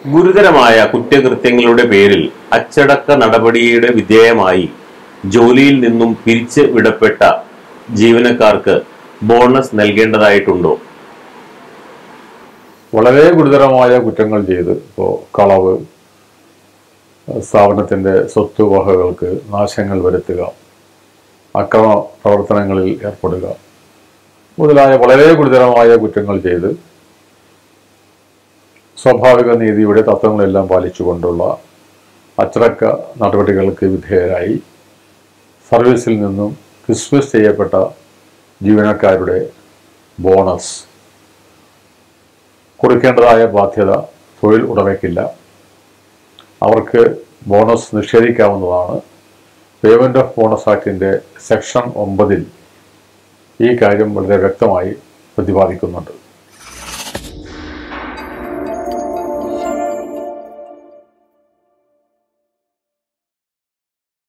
ഗുരുതരമായ കുറ്റകൃത്യങ്ങളുടെ പേരിൽ അച്ചടക്ക നടപടിയുടെ വിധേയമായി ജോലിയിൽ നിന്നും പിരിച്ചു വിടപ്പെട്ട ജീവനക്കാർക്ക് ബോണസ് നൽകേണ്ടതായിട്ടുണ്ടോ? വളരെ ഗുരുതരമായ കുറ്റങ്ങൾ ചെയ്ത് ഇപ്പോൾ കളവ്, സ്ഥാപനത്തിൻ്റെ സ്വത്തുവകകൾക്ക് നാശങ്ങൾ വരുത്തുക, അക്രമ പ്രവർത്തനങ്ങളിൽ ഏർപ്പെടുക മുതലായ വളരെ ഗുരുതരമായ കുറ്റങ്ങൾ ചെയ്ത് സ്വാഭാവിക നീതിയുടെ തത്വങ്ങളെല്ലാം പാലിച്ചുകൊണ്ടുള്ള അച്ചടക്ക നടപടികൾക്ക് വിധേയരായി സർവീസിൽ നിന്നും ഡിസ്മിസ് ചെയ്യപ്പെട്ട ജീവനക്കാരുടെ ബോണസ് കൊടുക്കേണ്ടതായ ബാധ്യത തൊഴിൽ ഉടമയ്ക്കില്ല. അവർക്ക് ബോണസ് നിഷേധിക്കാവുന്നതാണ്. പേയ്മെൻറ്റ് ഓഫ് ബോണസ് ആക്ടിൻ്റെ സെക്ഷൻ 9 ഈ കാര്യം വളരെ വ്യക്തമായി പ്രതിപാദിക്കുന്നുണ്ട്.